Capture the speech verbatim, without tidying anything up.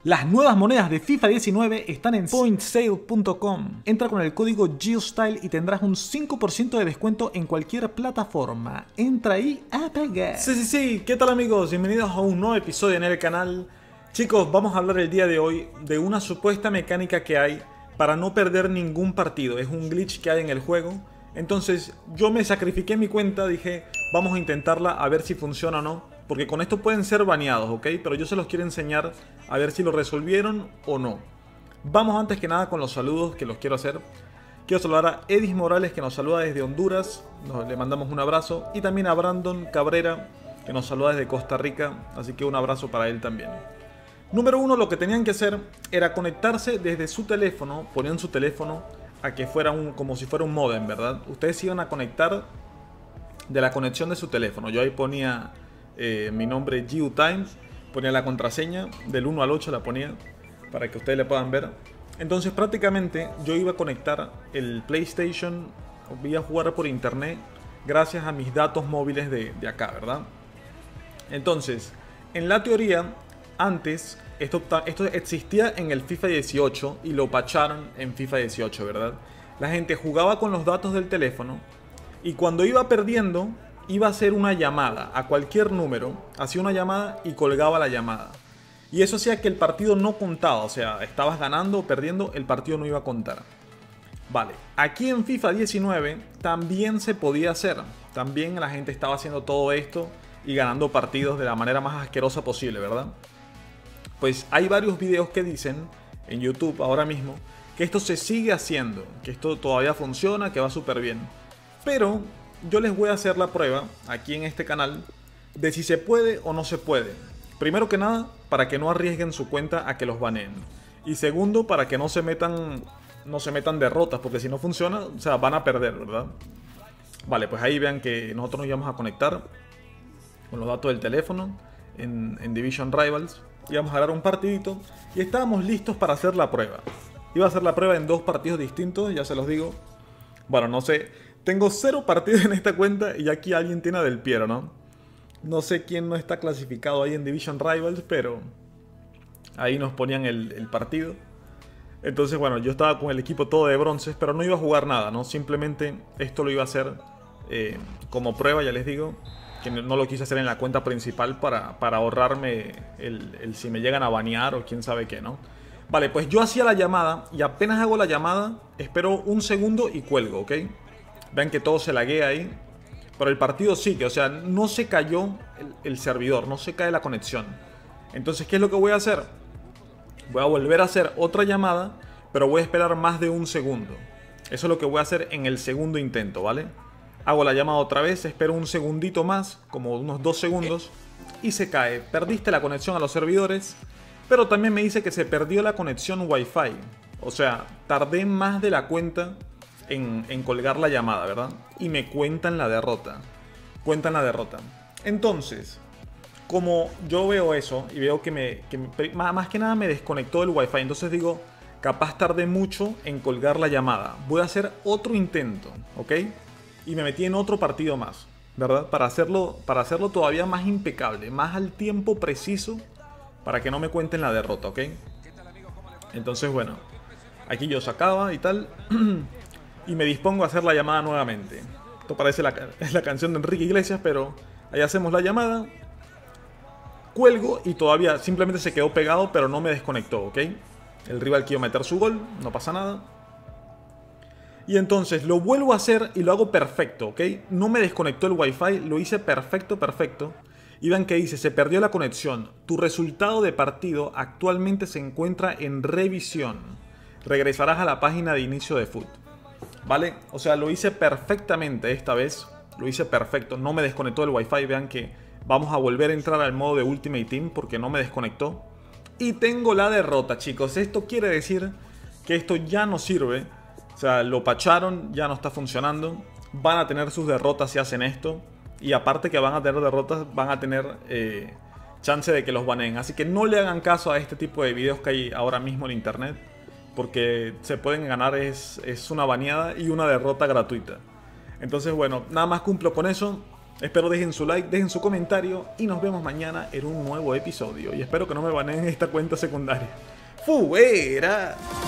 Las nuevas monedas de FIFA diecinueve están en point sale punto com. Entra con el código GeoStyle y tendrás un cinco por ciento de descuento en cualquier plataforma. Entra ahí a pagar. Sí, sí, sí. ¿Qué tal, amigos? Bienvenidos a un nuevo episodio en el canal. Chicos, vamos a hablar el día de hoy de una supuesta mecánica que hay para no perder ningún partido. Es un glitch que hay en el juego. Entonces yo me sacrifiqué mi cuenta, dije vamos a intentarla a ver si funciona o no, porque con esto pueden ser baneados, ¿ok? Pero yo se los quiero enseñar a ver si lo resolvieron o no. Vamos antes que nada con los saludos que los quiero hacer. Quiero saludar a Edis Morales, que nos saluda desde Honduras, nos, le mandamos un abrazo, y también a Brandon Cabrera, que nos saluda desde Costa Rica, así que un abrazo para él también. Número uno, lo que tenían que hacer era conectarse desde su teléfono, ponían su teléfono a que fuera un, como si fuera un modem, ¿verdad? Ustedes se iban a conectar de la conexión de su teléfono. Yo ahí ponía eh, mi nombre GeoTime, ponía la contraseña, del uno al ocho la ponía, para que ustedes le puedan ver. Entonces prácticamente yo iba a conectar el PlayStation, iba a jugar por internet, gracias a mis datos móviles de, de acá, ¿verdad? Entonces, en la teoría, antes, esto, esto existía en el FIFA dieciocho y lo patcharon en FIFA dieciocho, ¿verdad? La gente jugaba con los datos del teléfono y cuando iba perdiendo, iba a hacer una llamada a cualquier número, hacía una llamada y colgaba la llamada. Y eso hacía que el partido no contaba, o sea, estabas ganando o perdiendo, el partido no iba a contar. Vale, aquí en FIFA diecinueve también se podía hacer, también la gente estaba haciendo todo esto y ganando partidos de la manera más asquerosa posible, ¿verdad? Pues hay varios videos que dicen en YouTube ahora mismo que esto se sigue haciendo, que esto todavía funciona, que va súper bien. Pero yo les voy a hacer la prueba aquí en este canal de si se puede o no se puede. Primero que nada, para que no arriesguen su cuenta a que los baneen. Y segundo, para que no se metan, no se metan derrotas, porque si no funciona, o sea, van a perder, ¿verdad? Vale, pues ahí vean que nosotros nos íbamos a conectar con los datos del teléfono en, en Division Rivals. Íbamos a ganar un partidito y estábamos listos para hacer la prueba. Iba a hacer la prueba en dos partidos distintos, ya se los digo. Bueno, no sé, tengo cero partidos en esta cuenta y aquí alguien tiene a Del Piero, ¿no? No sé quién no está clasificado ahí en Division Rivals, pero ahí nos ponían el, el partido. Entonces, bueno, yo estaba con el equipo todo de bronces, pero no iba a jugar nada, ¿no? Simplemente esto lo iba a hacer eh, como prueba, ya les digo. Que no lo quise hacer en la cuenta principal para, para ahorrarme el, el si me llegan a banear o quién sabe qué, ¿no? Vale, pues yo hacía la llamada y apenas hago la llamada, espero un segundo y cuelgo, ¿ok? Vean que todo se laguea ahí. Pero el partido sigue, o sea, no se cayó el, el servidor, no se cae la conexión. Entonces, ¿qué es lo que voy a hacer? Voy a volver a hacer otra llamada, pero voy a esperar más de un segundo. Eso es lo que voy a hacer en el segundo intento, ¿vale? Hago la llamada otra vez, espero un segundito más, como unos dos segundos, y se cae. Perdiste la conexión a los servidores, pero también me dice que se perdió la conexión Wi-Fi. O sea, tardé más de la cuenta en, en colgar la llamada, ¿verdad? Y me cuentan la derrota. Cuentan la derrota. Entonces, como yo veo eso, y veo que, me, que me, más que nada me desconectó el Wi-Fi, entonces digo, capaz tardé mucho en colgar la llamada. Voy a hacer otro intento, ¿ok? Y me metí en otro partido más, ¿verdad? Para hacerlo, para hacerlo todavía más impecable, más al tiempo preciso, para que no me cuenten la derrota, ¿ok? Entonces, bueno, aquí yo sacaba y tal, y me dispongo a hacer la llamada nuevamente. Esto parece la, es la canción de Enrique Iglesias, pero ahí hacemos la llamada, cuelgo y todavía simplemente se quedó pegado, pero no me desconectó, ¿ok? El rival quiso meter su gol, no pasa nada. Y entonces lo vuelvo a hacer y lo hago perfecto, ¿ok? No me desconectó el Wi-Fi, lo hice perfecto, perfecto. Y vean que dice, se perdió la conexión. Tu resultado de partido actualmente se encuentra en revisión. Regresarás a la página de inicio de F U T. ¿Vale? O sea, lo hice perfectamente esta vez. Lo hice perfecto, no me desconectó el Wi-Fi. Vean que vamos a volver a entrar al modo de Ultimate Team porque no me desconectó. Y tengo la derrota, chicos. Esto quiere decir que esto ya no sirve. O sea, lo patcharon, ya no está funcionando. Van a tener sus derrotas si hacen esto. Y aparte que van a tener derrotas, van a tener eh, chance de que los baneen. Así que no le hagan caso a este tipo de videos que hay ahora mismo en internet. Porque se pueden ganar es, es una baneada y una derrota gratuita. Entonces, bueno, nada más cumplo con eso. Espero dejen su like, dejen su comentario y nos vemos mañana en un nuevo episodio. Y espero que no me baneen esta cuenta secundaria. ¡Fuera!